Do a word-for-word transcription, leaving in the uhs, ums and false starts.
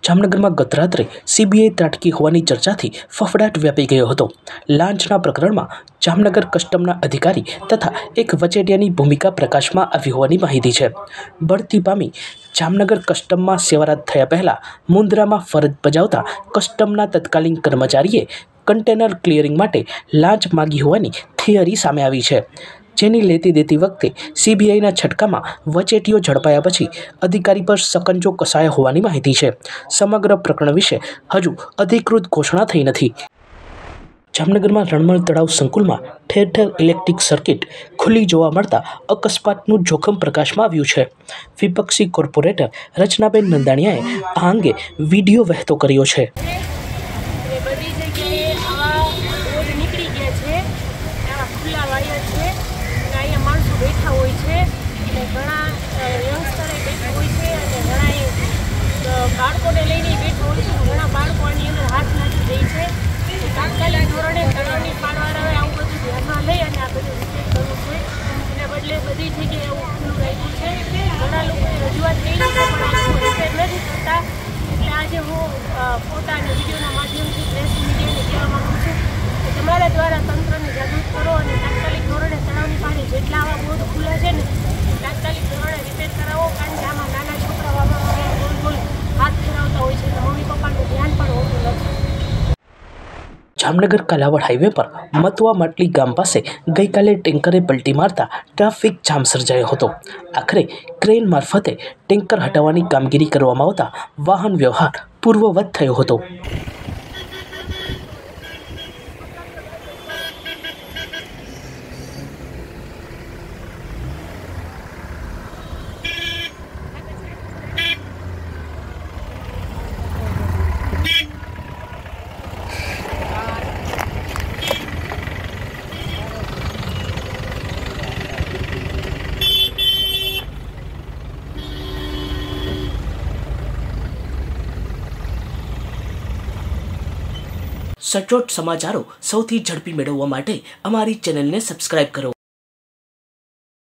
જામનગરમાં ગત રાત્રે સીબીઆઈ ત્રાટકી હોવાની ચર્ચાથી ફફડાટ વ્યાપી ગયો હતો। લાંચના પ્રકરણમાં જામનગર કસ્ટમના અધિકારી તથા એક વચેટિયાની ભૂમિકા પ્રકાશમાં આવી હોવાની માહિતી છે। બઢતી પામી જામનગર કસ્ટમમાં સેવારત થયા પહેલા મુન્દ્રામાં ફરજ બજાવતા કસ્ટમના તત્કાલીન કર્મચારીએ કન્ટેનર ક્લિયરિંગ માટે લાંચ માગી હોવાની થિયરી સામે આવી છે, જેની લેતી દેતી વખતે સીબીઆઈના છટકામાં વચેટીઓ ઝડપાયા પછી અધિકારી પર સકંજો કસાયો હોવાની માહિતી છે। સમગ્ર પ્રકરણ વિશે હજુ અધિકૃત ઘોષણા થઈ નથી। જામનગરમાં રણમલ તળાવ સંકુલમાં ઠેર ઠેર ઇલેક્ટ્રિક સર્કિટ ખુલ્લી જોવા મળતા અકસ્માતનું જોખમ પ્રકાશમાં આવ્યું છે। વિપક્ષી કોર્પોરેટર રચનાબેન નંદાણીયાએ આ અંગે વિડીયો વહેતો કર્યો છે। બેઠા હોય છે અને ઘણા યંગસ્ટરે બેઠા હોય છે અને ઘણા બાળકોને લઈને બેઠા હોય છે। ઘણા બાળકો આની અંદર હાથ નાખી દે છે। તાત્કાલિક ધોરણે તળાવની પાળવાળાએ આવું બધું ધ્યાનમાં લઈ અને આ બધું રિપેર કરવું છે। એના બદલે બધી જગ્યાએ એવું ખુલ્લું રાખ્યું છે। ઘણા લોકોએ રજૂઆત કરી છે પણ આ લોકો રિપેર નથી કરતા। એટલે આજે હું ફોટા અને વિડીયોના માધ્યમથી પ્રેસ મીડિયાને કહેવા માગું છું કે તમારા દ્વારા તંત્રને જાગૃત કરો અને તાત્કાલિક ધોરણે તળાવની પાણી જેટલા આવા બોર્ડ ખુલ્લા છે ને તાત્કાલિક ધોરણે રિપેર કરાવો, કારણ કે આમાં નાના છોકરાઓ આમાં ગોલ ગોલ હાથ ફેરવતા હોય છે અને મમ્મી પપ્પાનું ધ્યાન પણ હોતું નથી। જામનગર કાલાવડ હાઈવે પર મતવા માટલી ગામ પાસે ગઈકાલે ટેન્કરે પલટી મારતા ટ્રાફિક જામ સર્જાયો હતો। આખરે ક્રેન મારફતે ટેન્કર હટાવવાની કામગીરી કરવામાં આવતા વાહન વ્યવહાર પૂર્વવત થયો હતો। સચોટ સમાચારો સૌથી ઝડપી મેળવવા માટે અમારી ચેનલને સબસ્ક્રાઇબ કરો।